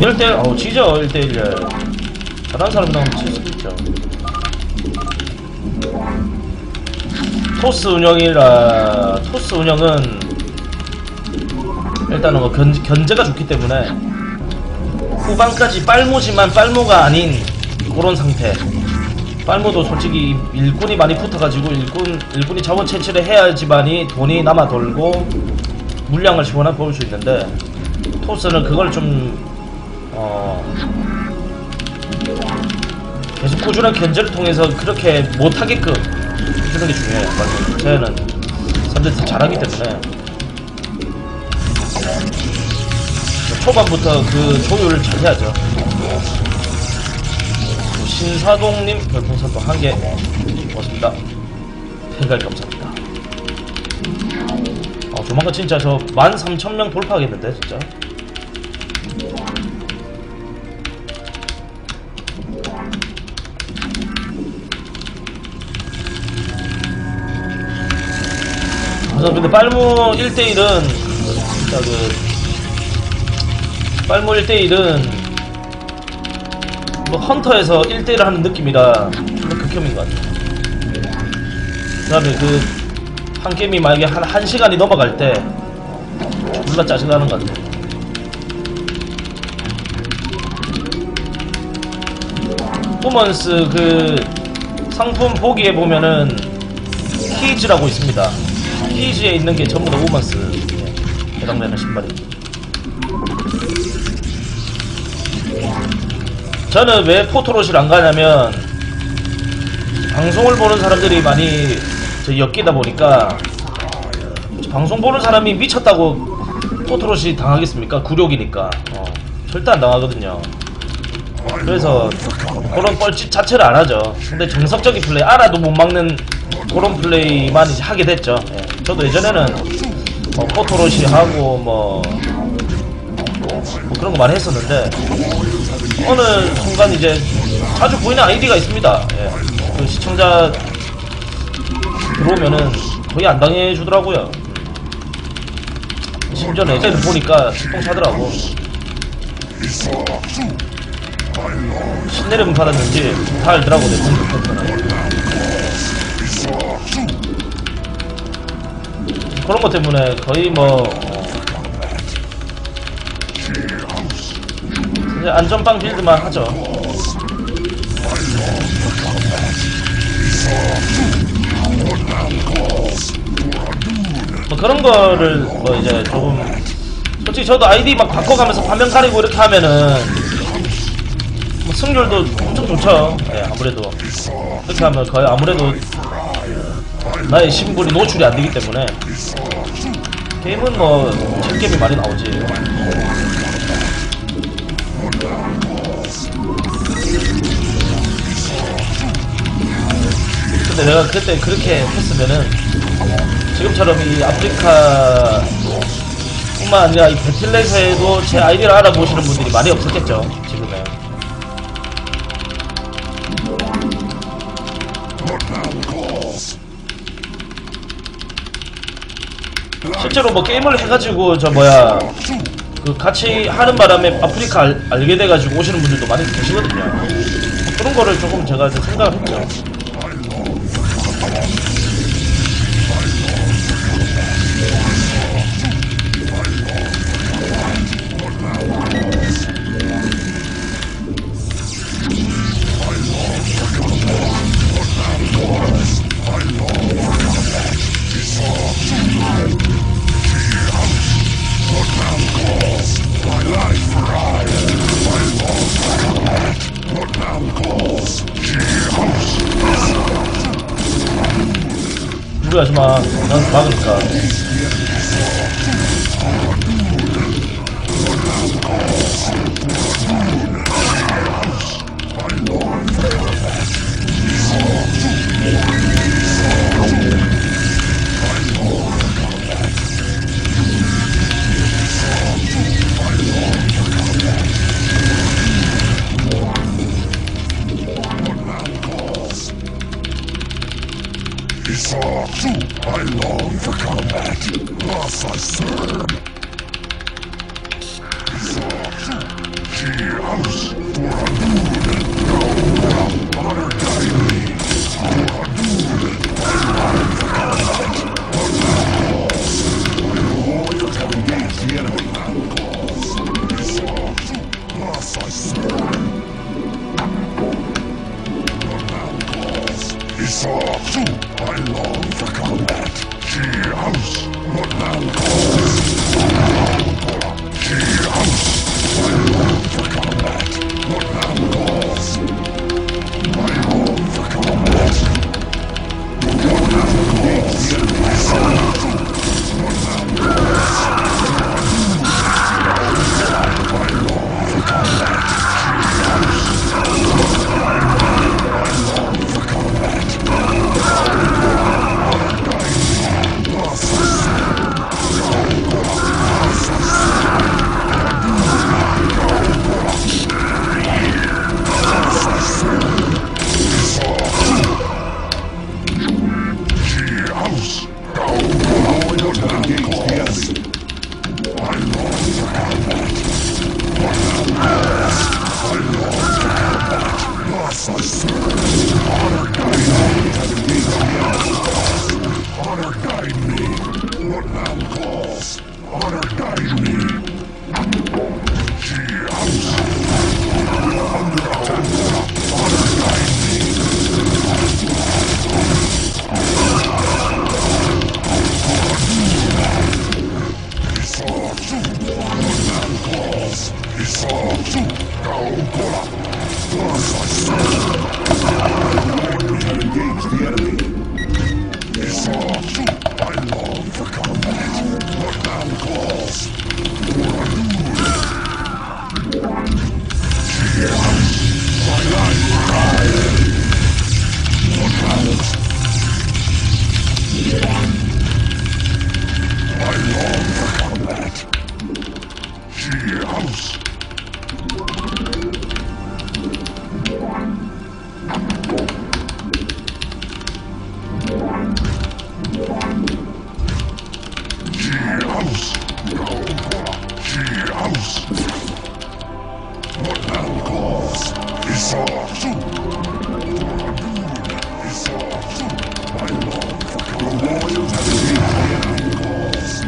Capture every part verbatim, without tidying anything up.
일 대 일, 어우, 지죠, 일 대 일에. 잘하는 사람 나오면 칠 수도 있죠. 토스 운영이라, 토스 운영은 일단은 뭐 견, 견제가 좋기 때문에 후반까지 빨모지만 빨모가 아닌 그런 상태. 빨모도 솔직히 일꾼이 많이 붙어가지고 일꾼, 일꾼이 자원 채취를 해야지만이 돈이 남아 돌고 물량을 시원하게 볼 수 있는데, 토스는 그걸 좀 어 계속 꾸준한 견제를 통해서 그렇게 못하게끔 해주는 게 중요해요. 쟤는 삼 대스 잘하기 때문에 초반부터 그 조율을 잘 해야죠. 신사동님 별풍선 또 한 개 고맙습니다. 생각 감사합니다. 어, 조만간 진짜 저 만 삼천 명 돌파하겠는데 진짜. 그래서 근데 빨무 일 대 일은 진짜 그 빨무 일 대 일은 뭐 헌터에서 일 대 일을 하는 느낌이라 좀 극혐인 것 같아요. 그 다음에 그 한 게임이 만약에 한, 한 시간이 넘어갈 때 졸라 짜증나는 것 같아요. 퍼포먼스 그 상품 보기에 보면은 키즈라고 있습니다. 키즈에 있는 게 전부 다 우먼스 해당되는 신발입니다. 저는 왜 포토롯을 안 가냐면 방송을 보는 사람들이 많이 저 엮이다 보니까, 방송 보는 사람이 미쳤다고 포토롯이 당하겠습니까? 굴욕이니까. 어, 절대 안 당하거든요. 그래서 그런 뻘짓 자체를 안 하죠. 근데 정석적인 플레이, 알아도 못 막는 그런 플레이만 이제 하게 됐죠. 예. 저도 예전에는 뭐 포토롯이 하고 뭐, 뭐 그런 거 많이 했었는데, 어느 순간 이제 자주 보이는 아이디가 있습니다. 예. 그 시청자 들어오면은 거의 안 당해주더라고요. 심지어 예전에 보니까 똥 차더라고. 신내림 받았는지 다 알더라고, 내 공격 패턴을. 그런 것 때문에 거의 뭐 이제 안전빵 빌드만 하죠. 뭐 그런 거를 뭐 이제 조금, 솔직히 저도 아이디 막 바꿔가면서 화면 가리고 이렇게 하면은 뭐 승률도 엄청 좋죠. 예, 아무래도 그렇게 하면 거의 아무래도 나의 신분이 노출이 안 되기 때문에 게임은 뭐 칠게임이 많이 나오지. 근데 내가 그때 그렇게 했으면은 지금처럼 이 아프리카 뿐만 아니라 이 배틀넷에도 제 아이디를 알아보시는 분들이 많이 없었겠죠, 지금은. 실제로 뭐 게임을 해가지고 저 뭐야 그 같이 하는 바람에 아프리카 알, 알게 돼가지고 오시는 분들도 많이 계시거든요. 뭐 그런 거를 조금 제가 좀 생각을 했죠. 무리하지 마. 난 막으니까. I long for combat. Thus I serve. house for a good. Honor guide me for a good. I love the combat. The warriors have engaged the enemy. Thus I swear. Isatsu, I long for combat. She house, what thou calls. She house, I long for combat. What thou calls. I long for combat. What thou calls. Isatsu, what thou calls. I long for combat. She house, I long for combat. Honor guide me. What thou calls. Honor guide me. She house. Under attack. Honor guide me. Isatsu. What thou calls. Isatsu. Gaokola. Thus I serve. Have engaged the enemy. Isatsu, I long for combat. What thou calls. For a good. She house, my life cry. What thou. I long for combat. She house. She house. She house. What thou calls. Isatsu. Isatsu. I long for combat. The warriors have engaged the enemy calls.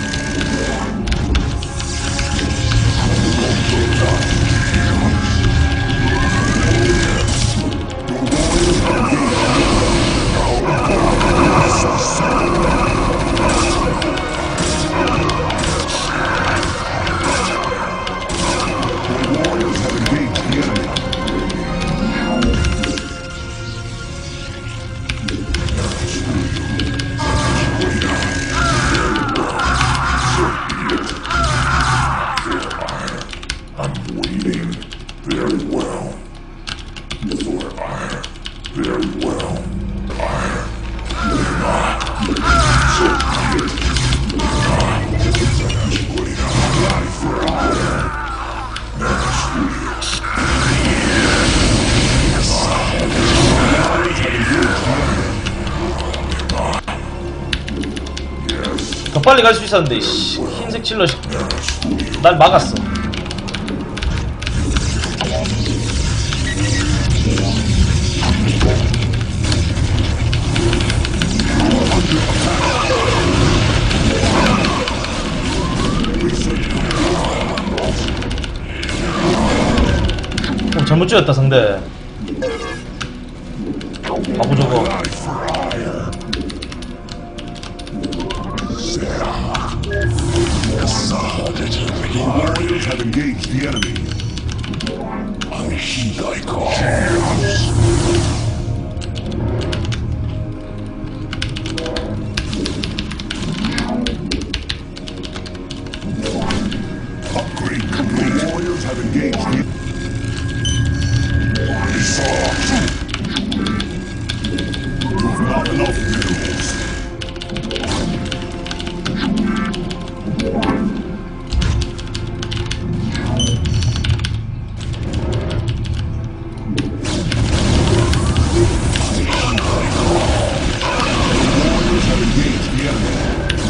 Very well. For iron. Very well. Iron. Life for iron. 더 빨리 갈 수 있었는데 씨, 흰색 칠러시 날 막았어. 어, 잘못 찍었다 상대. 바보 저거. The warriors have engaged the enemy. I heed thy call. Upgrade complete. The warriors have engaged the enemy. You've not enough minerals.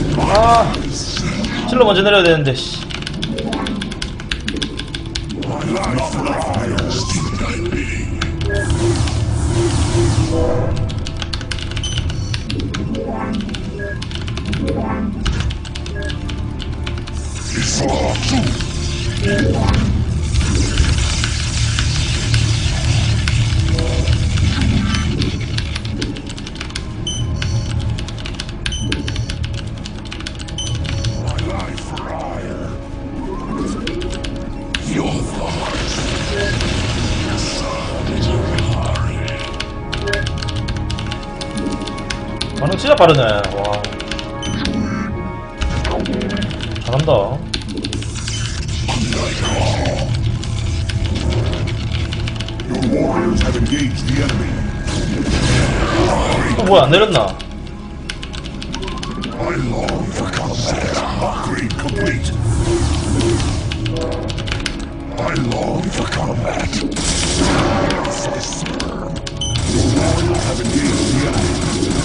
아, 칠러 먼저 내려야 되는데 씨. My 반응 진짜 빠르네. 와, 잘한다. Your warriors have engaged the enemy. 어, 뭐야, 안 내렸나? I long for combat. Upgrade complete. I long for combat. Your warriors have engaged the enemy.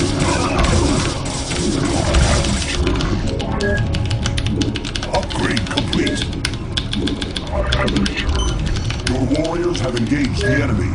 Upgrade complete. Your warriors have engaged the enemy.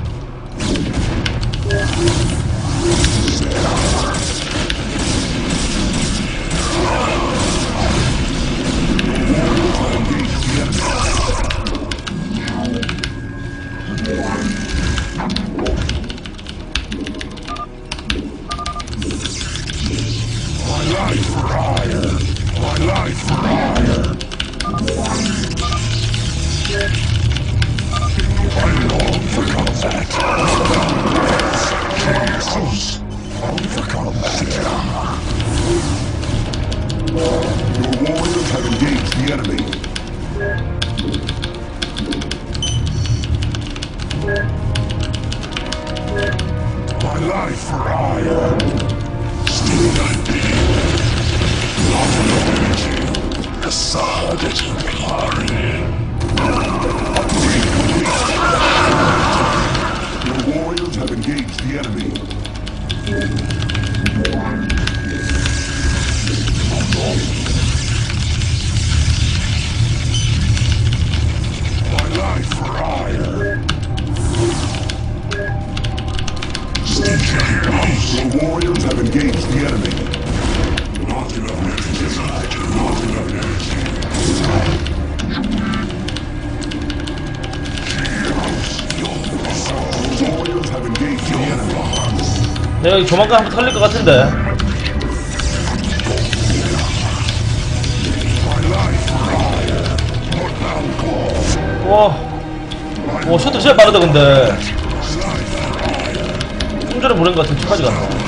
내가 여기 조만간 한번 털릴 것 같은데. 와, 와, 셔터 진짜 빠르다. 근데 좀 전에 보낸 것 같은 척하지가 않네.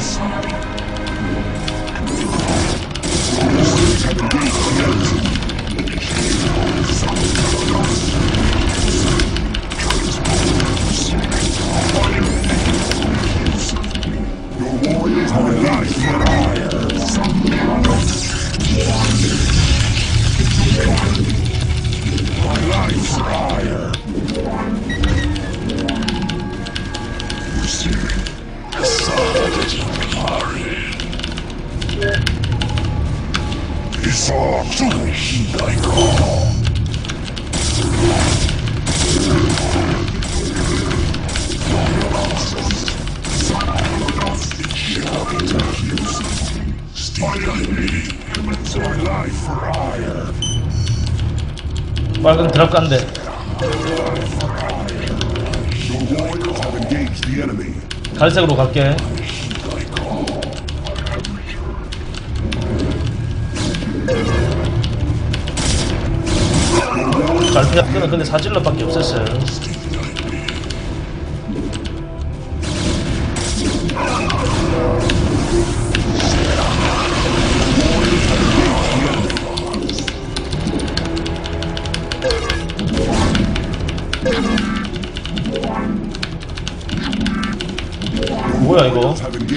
빨간 드랍 간대. 갈색으로 갈게. 갈피아크는 근데 사질러밖에 없었어요. 뭐야 이거?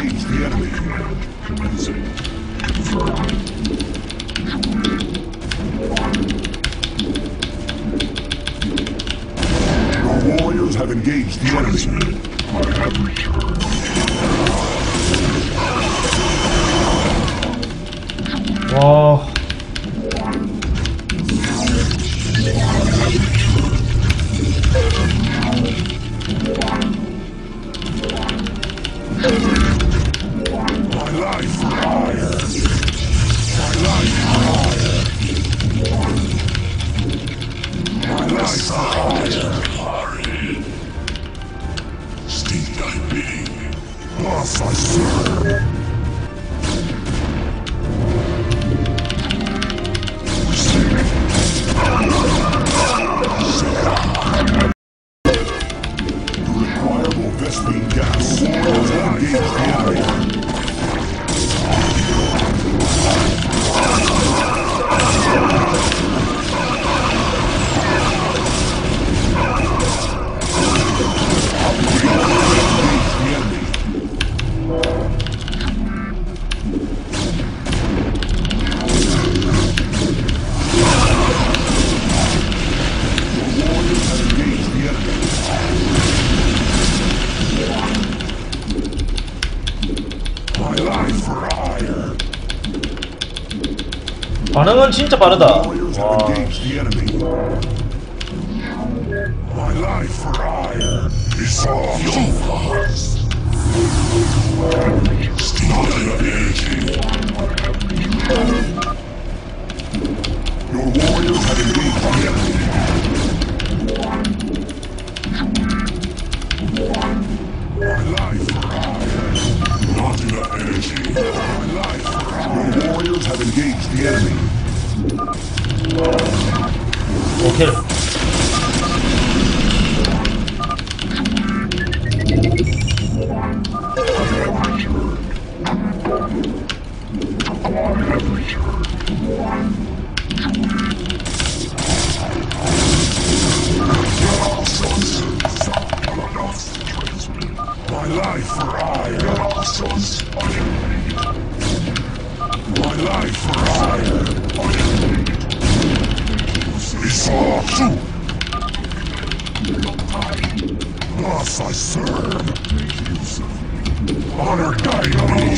Warriors have engaged the enemy. 와. life for hire. Steed thy bidding. Us I serve. Requirable Vespine gas. Engage the enemy. 반응은 진짜 빠르다. 와. My life for hire is all Your warriors have engaged the enemy. My life for hire. Not enough energy. My life for hire. Your warriors have engaged the enemy. 오케이. My life for hire. My life for hire. It's all true. Thus I serve. Honor guide me.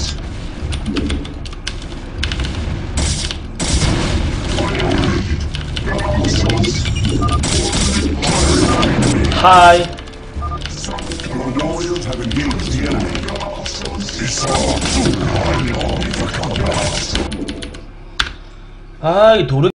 하이. Your warriors have engaged the enemy. It's all true. I long for combat. 아, 이 도르